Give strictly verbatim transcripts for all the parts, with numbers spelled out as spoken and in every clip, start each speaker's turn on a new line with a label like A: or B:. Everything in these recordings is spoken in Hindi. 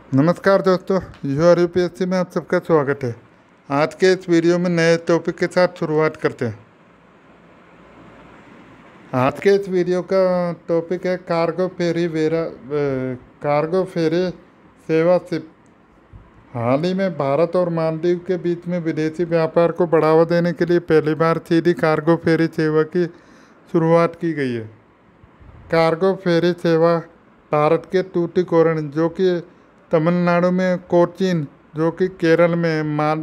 A: नमस्कार दोस्तों, यू पी एस सी में आप सबका स्वागत है। आज के इस वीडियो में नए टॉपिक के साथ शुरुआत करते हैं। आज के इस वीडियो का टॉपिक है कार्गो फेरी वेरा कार्गो फेरी सेवा शिप। हाल ही में भारत और मालदीव के बीच में विदेशी व्यापार को बढ़ावा देने के लिए पहली बार सीधी कार्गो फेरी सेवा की शुरुआत की गई है। कार्गो फेरी सेवा भारत के तूतीकोरन, जो कि तमिलनाडु में, कोचीन, जो कि केरल में, माल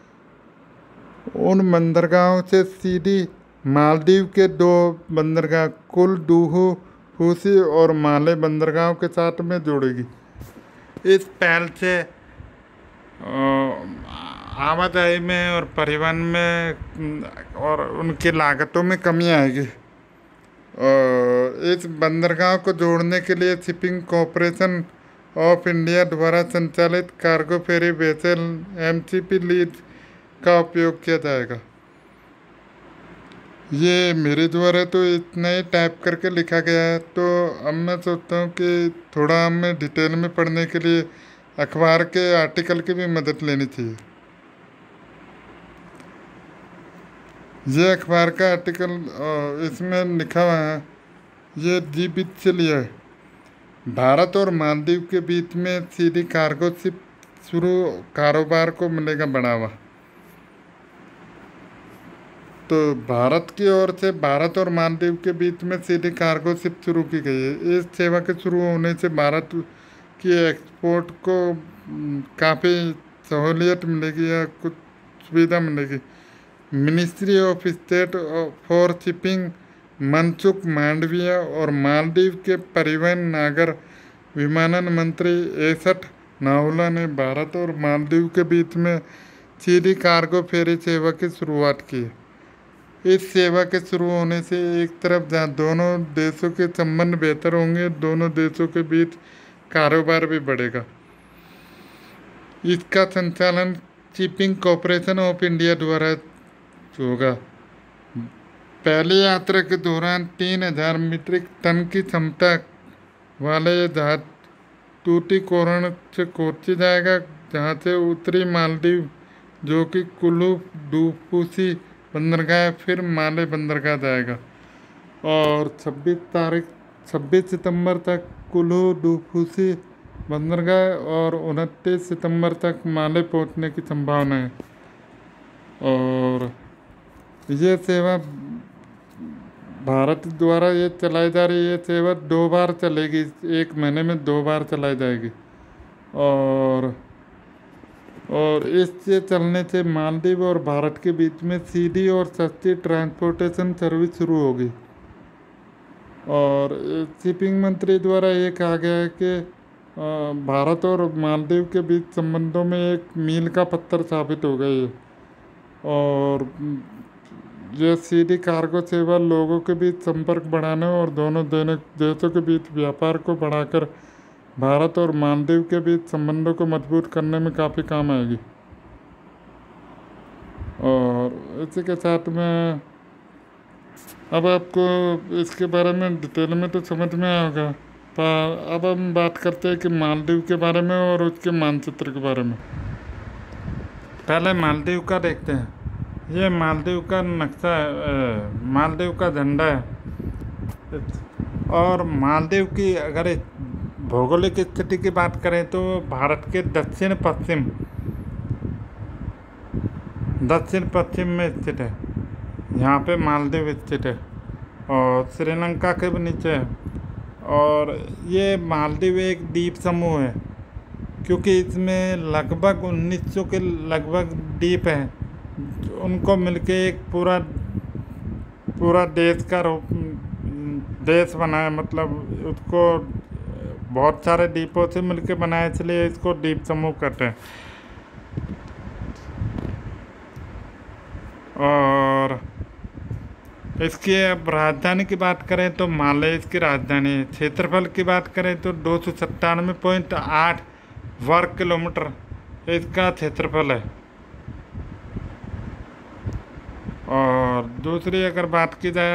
A: उन बंदरगाहों से सीधी मालदीव के दो बंदरगाह कुलदुहु फूसी और माले बंदरगाहों के साथ में जोड़ेगी। इस पहल से आवाजाही में और परिवहन में और उनकी लागतों में कमी आएगी। और इस बंदरगाह को जोड़ने के लिए शिपिंग कॉरपोरेशन ऑफ इंडिया द्वारा संचालित cargo ferry vessel M C P Linz का उपयोग किया जाएगा। ये मेरे द्वारा तो इतना ही टाइप करके लिखा गया है, तो अब मैं सोचता हूँ कि थोड़ा हमें डिटेल में पढ़ने के लिए अखबार के आर्टिकल की भी मदद लेनी चाहिए। ये अखबार का आर्टिकल इसमें लिखा हुआ है, ये जी बीच से लिया है। भारत और मालदीव के बीच में सीधी कार्गो शिप शुरू, कारोबार को मिलेगा बढ़ावा। तो भारत की ओर से भारत और मालदीव के बीच में सीधी कार्गो शिप शुरू की गई है। इस सेवा के शुरू होने से भारत की एक्सपोर्ट को काफ़ी सहूलियत मिलेगी या कुछ सुविधा मिलेगी। Ministry of state for shipping Mansukh Mandaviya और मालदीव के परिवहन नागर विमानन मंत्री एसठ नाहुला ने भारत और मालदीव के बीच में सीधी कार्गो फेरी सेवा की शुरुआत की। इस सेवा के शुरू होने से एक तरफ जहां दोनों देशों के संबंध बेहतर होंगे, दोनों देशों के बीच कारोबार भी बढ़ेगा। इसका संचालन शिपिंग कॉरपोरेशन ऑफ इंडिया द्वारा होगा। पहली यात्रा के दौरान तीन हजार मीट्रिक टन की क्षमता वाले यह जहाज तूतीकोरन से कोची जाएगा, जहां से उत्तरी मालदीव, जो कि कुलुदुफूसी बंदरगाह, फिर माले बंदरगाह जाएगा। और छब्बीस तारीख छब्बीस सितंबर तक कुलुदुफूसी बंदरगाह और उनतीस सितंबर तक माले पहुंचने की संभावना है। और ये सेवा भारत द्वारा ये चलाई जा रही है सेवा दो बार चलेगी, एक महीने में दो बार चलाई जाएगी। और और इससे चलने से मालदीव और भारत के बीच में सीधी और सस्ती ट्रांसपोर्टेशन सर्विस शुरू होगी। और शिपिंग मंत्री द्वारा ये कहा गया है कि भारत और मालदीव के बीच संबंधों में एक मील का पत्थर साबित हो गई है। और यह सीधी कार्गो सेवा लोगों के बीच संपर्क बढ़ाने और दोनों देशों के बीच व्यापार को बढ़ाकर भारत और मालदीव के बीच संबंधों को मजबूत करने में काफ़ी काम आएगी। और इसी के साथ में अब आपको इसके बारे में डिटेल में तो समझ में आएगा, पर अब हम बात करते हैं कि मालदीव के बारे में और उसके मानचित्र के बारे में। पहले मालदीव का देखते हैं। ये मालदीव का नक्शा है, मालदीव का झंडा है। और मालदीव की अगर भौगोलिक स्थिति की बात करें तो भारत के दक्षिण पश्चिम दक्षिण पश्चिम में स्थित है। यहाँ पे मालदीव स्थित है और श्रीलंका के भी नीचे है। और ये मालदीव एक द्वीप समूह है, क्योंकि इसमें लगभग उन्नीस सौ के लगभग द्वीप हैं। उनको मिलके एक पूरा पूरा देश का रूप देश बनाया, मतलब उसको बहुत सारे द्वीपों से मिलके बनाया, इसलिए इसको द्वीप समूह कहते हैं। और इसकी अब राजधानी की बात करें तो माले इसकी राजधानी है। क्षेत्रफल की बात करें तो दो सौ सत्तानवे पॉइंट आठ वर्ग किलोमीटर इसका क्षेत्रफल है। और दूसरी अगर बात की जाए,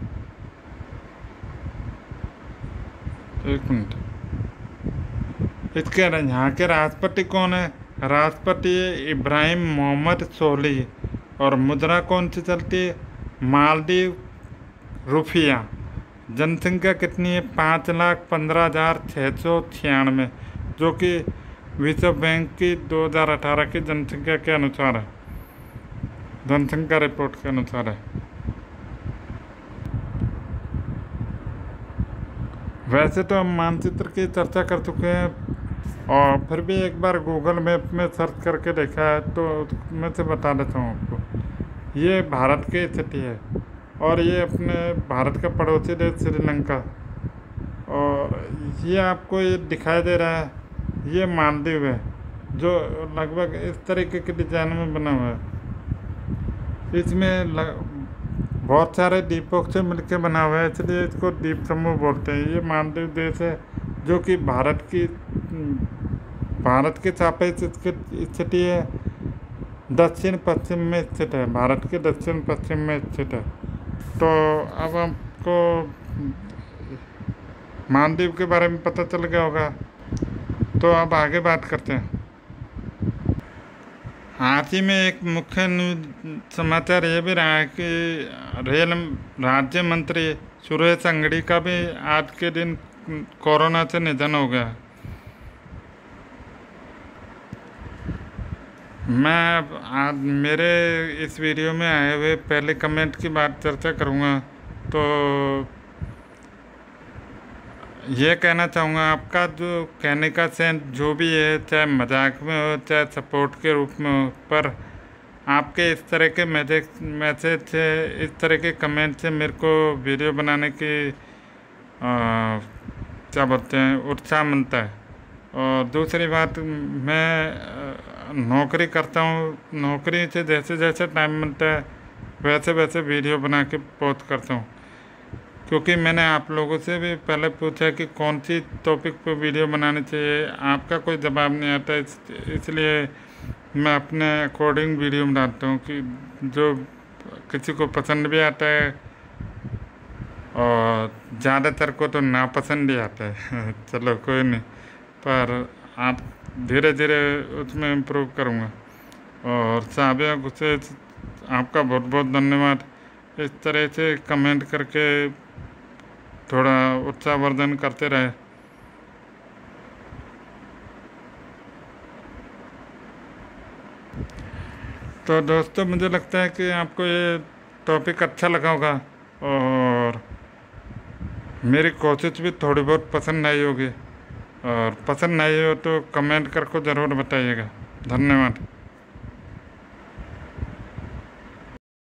A: एक मिनट, इसके यहाँ के राष्ट्रपति कौन है? राष्ट्रपति इब्राहिम मोहम्मद सोलिह। और मुद्रा कौन सी चलती है? मालदीव रुपया। जनसंख्या कितनी है? पाँच लाख पंद्रह हज़ार छः सौ छियानवे, जो कि विश्व बैंक की दो हज़ार अठारह की जनसंख्या के अनुसार है, जनसंख्या रिपोर्ट के अनुसार है। वैसे तो हम मानचित्र की चर्चा कर चुके हैं और फिर भी एक बार गूगल मैप में सर्च करके देखा है, तो मैं से बता देता हूँ आपको। ये भारत की स्थिति है और ये अपने भारत का पड़ोसी देश श्रीलंका, और ये आपको ये दिखाई दे रहा है, ये मालदीव है, जो लगभग इस तरीके के डिजाइन में बना हुआ है। इसमें लग, बहुत सारे द्वीपों से मिलकर बना हुआ है, इसलिए इसको द्वीप समूह बोलते हैं। ये मालदीव देश है जो कि भारत की भारत के सापेक्ष इसकी स्थिति है, दक्षिण पश्चिम में स्थित है, भारत के दक्षिण पश्चिम में स्थित है। तो अब आपको मालदीव के बारे में पता चल गया होगा, तो अब आगे बात करते हैं। हाल ही में एक मुख्य समाचार ये भी रहा है कि रेल राज्य मंत्री सुरेश अंगड़ी का भी आज के दिन कोरोना से निधन हो गया। मैं आज मेरे इस वीडियो में आए हुए पहले कमेंट की बात चर्चा करूँगा, तो ये कहना चाहूँगा, आपका जो कहने का सेंस जो भी है, चाहे मजाक में हो चाहे सपोर्ट के रूप में हो, पर आपके इस तरह के मैसेज मैसेज से, इस तरह के कमेंट से मेरे को वीडियो बनाने की आ, क्या बोलते हैं उत्साह मिलता है। और दूसरी बात, मैं नौकरी करता हूँ, नौकरी से जैसे जैसे टाइम मिलता है वैसे वैसे वीडियो बना के पोस्ट करता हूँ, क्योंकि मैंने आप लोगों से भी पहले पूछा कि कौन सी टॉपिक पर वीडियो बनानी चाहिए, आपका कोई जवाब नहीं आता, इस, इसलिए मैं अपने अकॉर्डिंग वीडियो बनाता हूँ कि जो किसी को पसंद भी आता है और ज़्यादातर को तो नापसंद ही आता है। चलो कोई नहीं, पर आप धीरे धीरे उसमें इम्प्रूव करूँगा। और साबिया से आपका बहुत बहुत धन्यवाद, इस तरह से कमेंट करके थोड़ा उत्साहवर्धन करते रहे। तो दोस्तों, मुझे लगता है कि आपको ये टॉपिक अच्छा लगा होगा और मेरी कोशिश भी थोड़ी बहुत पसंद आई होगी, और पसंद आई हो तो कमेंट करके ज़रूर बताइएगा। धन्यवाद।